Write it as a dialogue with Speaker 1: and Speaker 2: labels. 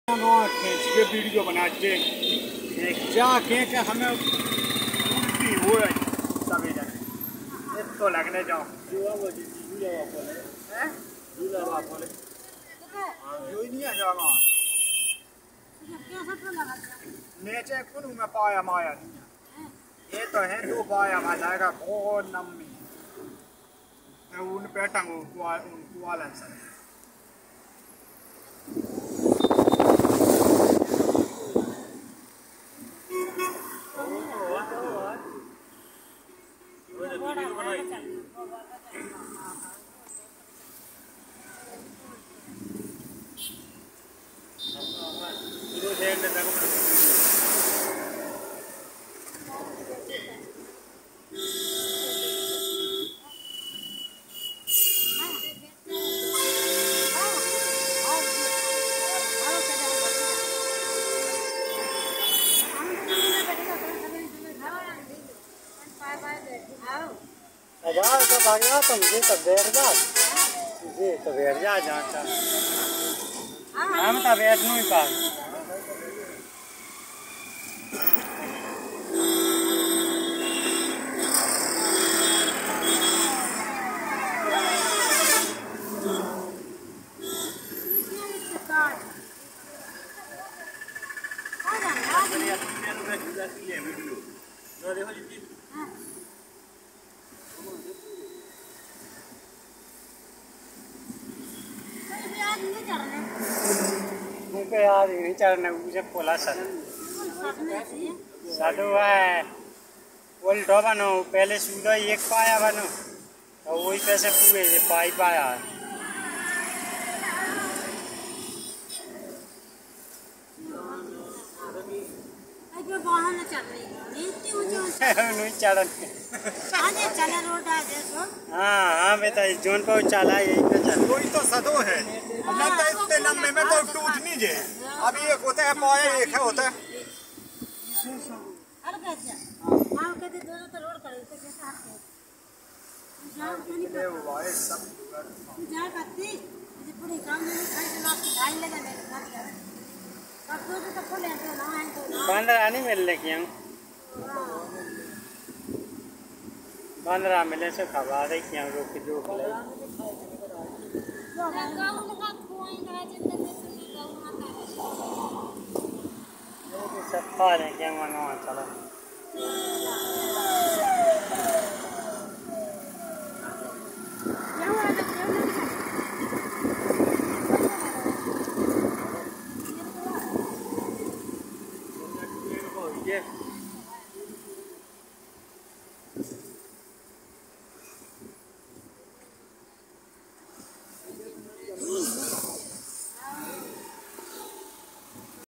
Speaker 1: खींच के वीडियो बनाते जाके के हमें उल्टी हो रही सभी जगह तो लगने जाओ नीचे कुन में पाया माया नहीं ये तो है दो पाया आ जाएगा बहुत नम्मी उन पे टंगो वालन सर तो भाग जा तुम जी तो बैठ जा जाता हम तो बैठ नहीं पा यार नहीं चढ़ने मुझे पोला साधु है उल्टो बनो पहले सूर्य एक पाया बनो और वही कैसे पूरे पाई पाया नहीं चढ़ हाँ हाँ बेटा जोन पर चला यही पे चल कोई तो सदो है इतने लंबे में तो टूट नहीं जे अभी एक होता है पाया एक है होता है नहीं मिल रही हम 15 मिले से खबा रही क्या रोक जोक ले सब खा रहे क्या मनवा चला Yeah.